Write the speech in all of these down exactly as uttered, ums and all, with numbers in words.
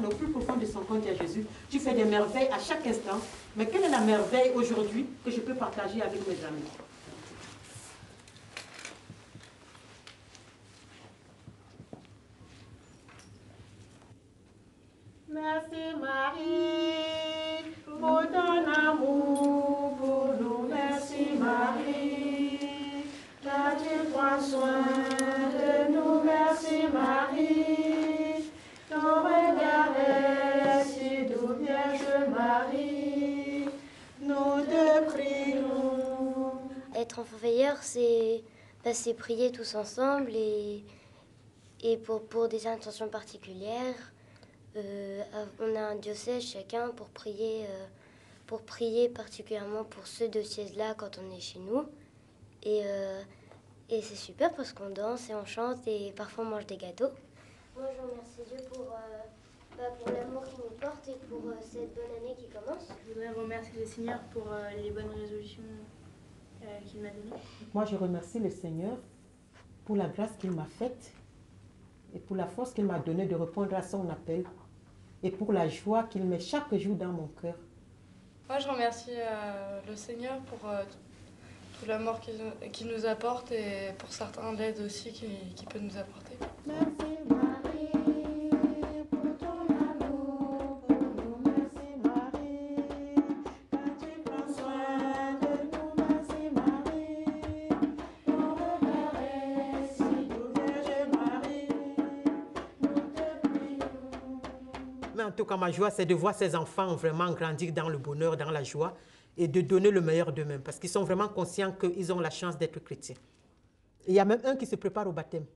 au plus profond de son cœur à Jésus. Tu fais des merveilles à chaque instant. Mais quelle est la merveille aujourd'hui que je peux partager avec mes amis? Merci Marie pour ton amour pour nous. Merci Marie, car tu prends soin de nous. Merci Marie, ton regard est si doux, Vierge Marie, nous te prions. Être enfant veilleur, c'est bah, prier tous ensemble et, et pour, pour des intentions particulières. Euh, on a un diocèse chacun pour prier, euh, pour prier particulièrement pour ce diocèse-là quand on est chez nous. Et, euh, et c'est super parce qu'on danse et on chante et parfois on mange des gâteaux. Moi je remercie Dieu pour, euh, bah, pour l'amour qu'il nous porte et pour euh, cette bonne année qui commence. Je voudrais remercier le Seigneur pour euh, les bonnes résolutions euh, qu'il m'a données. Moi je remercie le Seigneur pour la grâce qu'il m'a faite et pour la force qu'il m'a donnée de répondre à son appel. Et pour la joie qu'il met chaque jour dans mon cœur. Moi, je remercie euh, le Seigneur pour euh, tout l'amour qu'il qu'il nous apporte et pour certains l'aide aussi qu'il qu'il peut nous apporter. Merci Marie pour ton amour pour nous. Merci Marie, quand tu prends soin de nous. Merci Marie, ton regard est si doux, Vierge Marie, nous te prions. Mais en tout cas, ma joie, c'est de voir ces enfants vraiment grandir dans le bonheur, dans la joie et de donner le meilleur d'eux-mêmes parce qu'ils sont vraiment conscients qu'ils ont la chance d'être chrétiens. Et il y a même un qui se prépare au baptême.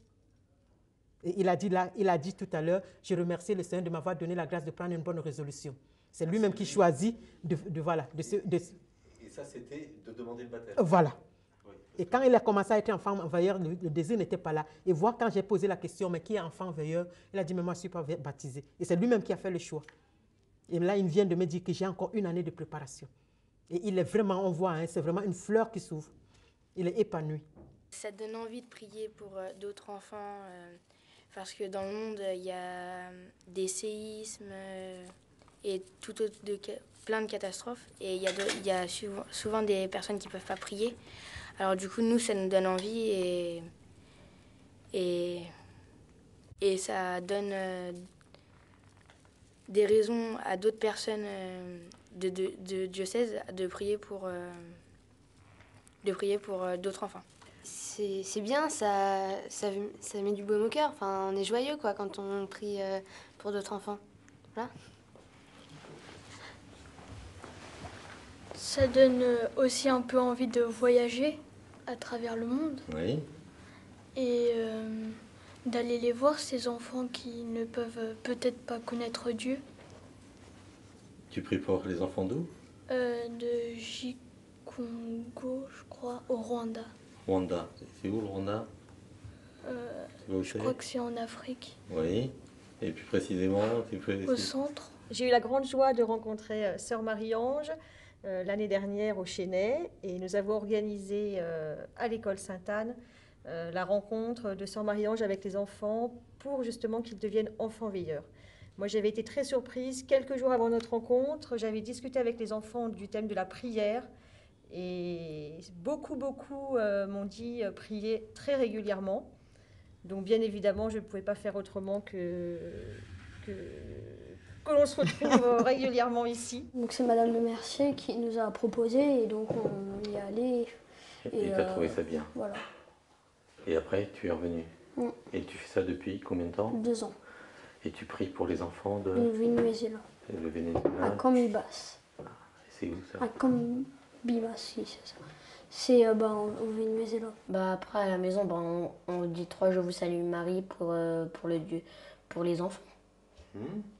Et il a dit, là, il a dit tout à l'heure, je remercie le Seigneur de m'avoir donné la grâce de prendre une bonne résolution. C'est lui-même qui choisit de, de, voilà, de, se, de... Et ça, c'était de demander le baptême. Voilà. Oui. Et quand il a commencé à être enfant veilleur, le, le désir n'était pas là. Et voir quand j'ai posé la question, mais qui est enfant veilleur? Il a dit, mais moi, je ne suis pas baptisé. Et c'est lui-même qui a fait le choix. Et là, il vient de me dire que j'ai encore une année de préparation. Et il est vraiment, on voit, hein, c'est vraiment une fleur qui s'ouvre. Il est épanoui. Ça donne envie de prier pour euh, d'autres enfants, euh, parce que dans le monde, il y a des séismes euh, et tout autre de, plein de catastrophes. Et il y a, de, il y a souvent, souvent des personnes qui ne peuvent pas prier. Alors du coup, nous, ça nous donne envie et, et, et ça donne euh, des raisons à d'autres personnes euh, de, de, de diocèse de prier pour, euh, de prier pour euh, d'autres enfants. C'est bien, ça, ça, ça met du baume au cœur. Enfin, on est joyeux quoi, quand on prie euh, pour d'autres enfants. Voilà. Ça donne aussi un peu envie de voyager à travers le monde. Oui. Et euh, d'aller les voir, ces enfants qui ne peuvent peut-être pas connaître Dieu. Tu pries pour les enfants d'où? euh, De Jikongo, je crois, au Rwanda. Rwanda. C'est où le Rwanda? Euh, où je crois que c'est en Afrique. Oui. Et plus précisément, tu peux... Au centre. J'ai eu la grande joie de rencontrer euh, Sœur Marie-Ange euh, l'année dernière au Chesnay et nous avons organisé euh, à l'école Sainte-Anne euh, la rencontre de Sœur Marie-Ange avec les enfants pour justement qu'ils deviennent enfants veilleurs. Moi, j'avais été très surprise. Quelques jours avant notre rencontre, j'avais discuté avec les enfants du thème de la prière. Et beaucoup, beaucoup euh, m'ont dit euh, prier très régulièrement. Donc, bien évidemment, je ne pouvais pas faire autrement que, que, que l'on se retrouve régulièrement ici. Donc, c'est Madame Le Mercier qui nous a proposé et donc on y est allé. Et tu as euh, trouvé ça bien. Voilà. Et après, tu es revenu. Mm. Et tu fais ça depuis combien de temps? Deux ans. Et tu pries pour les enfants de... Le Venezuela. Le Venezuela. À Cambibas. C'est où ça? À Cambibas, si, c'est ça. C'est euh, bah, au Venezuela. Bah, après, à la maison, bah, on, on dit trois Je vous salue Marie pour, euh, pour, le Dieu, pour les enfants. Mmh.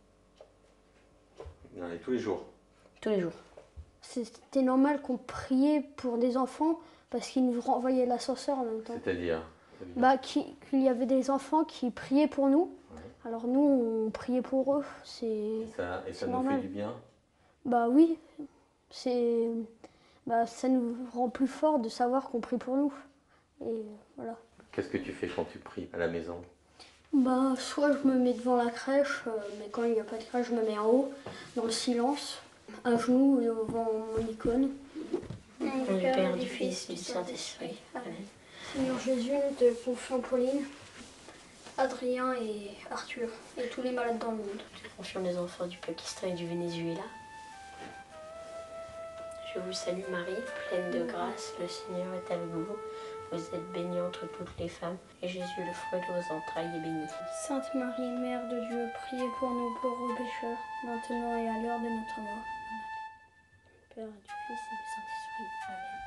Et tous les jours? Tous les jours. C'était normal qu'on priait pour des enfants parce qu'ils nous renvoyaient l'ascenseur en même temps. C'est-à-dire? Bah, qu'il y avait des enfants qui priaient pour nous. Ouais. Alors nous, on priait pour eux. Et ça, et ça nous normal. fait du bien? Bah oui. C'est, bah, ça nous rend plus fort de savoir qu'on prie pour nous. Et voilà. Qu'est-ce que tu fais quand tu pries à la maison? Bah, soit je me mets devant la crèche, euh, mais quand il n'y a pas de crèche, je me mets en haut, dans le silence, à genoux devant mon icône. Au nom du Père, du Fils et du Saint-Esprit. Amen. Seigneur Jésus, nous te confions Pauline, Adrien et Arthur, et tous les malades dans le monde. Nous te confions les enfants du Pakistan et du Venezuela. Je vous salue Marie, pleine de grâce, le Seigneur est avec vous. Vous êtes bénie entre toutes les femmes, et Jésus, le fruit de vos entrailles, est béni. Sainte Marie, Mère de Dieu, priez pour nous pauvres pécheurs, maintenant et à l'heure de notre mort. Père, du Fils et du Saint-Esprit. Amen.